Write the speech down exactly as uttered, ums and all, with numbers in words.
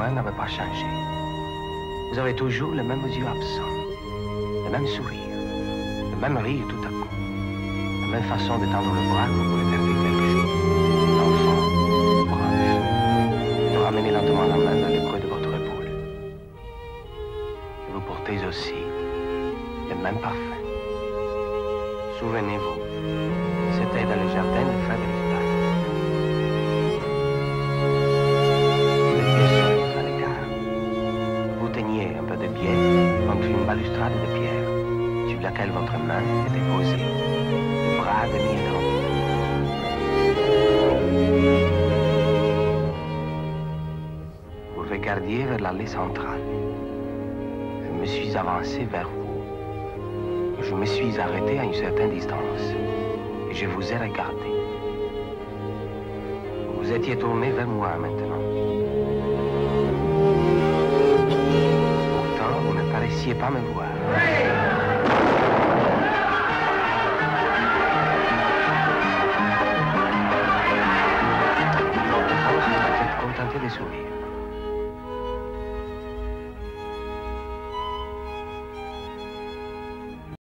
rien n'avait pas changé. Vous avez toujours les mêmes yeux absents, le même sourire, le même rire tout à coup, la même façon de tendre le bras quand vous voulez faire quelque chose, l'enfant, proche, et de ramener lentement la main dans le creux de votre épaule. Et vous portez aussi le même parfum. Souvenez-vous, c'était dans le jardin de Fragment of Godard. Vous étiez seul à l'écart. Vous teniez un peu de biais contre une balustrade de pierre sur laquelle votre main était posée, le bras demi-endormi. Vous regardiez vers l'allée centrale. Je me suis avancé vers vous. Je me suis arrêté à une certaine distance et je vous ai regardé. Vous étiez tourné vers moi maintenant. Pourtant, vous ne paraissiez pas me voir. Vous êtes contenté de sourire.